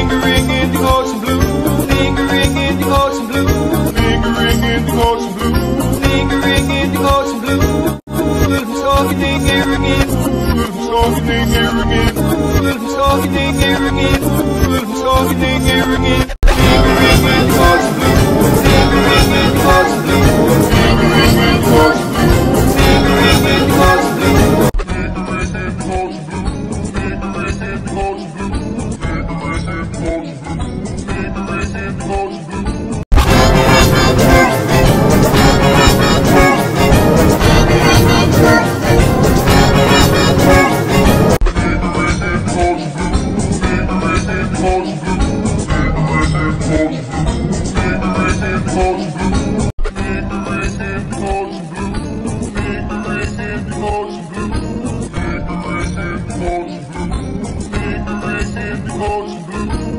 lingering in the ocean blue, lingering in the ocean blue, lingering in the ocean blue, lingering in the ocean blue. Talking in here again, talking in here again, talking in here again, talking in here again. Lingering in the ocean blue, lingering in the ocean blue, lingering in the ocean blue, lingering in the ocean blue. Prevew.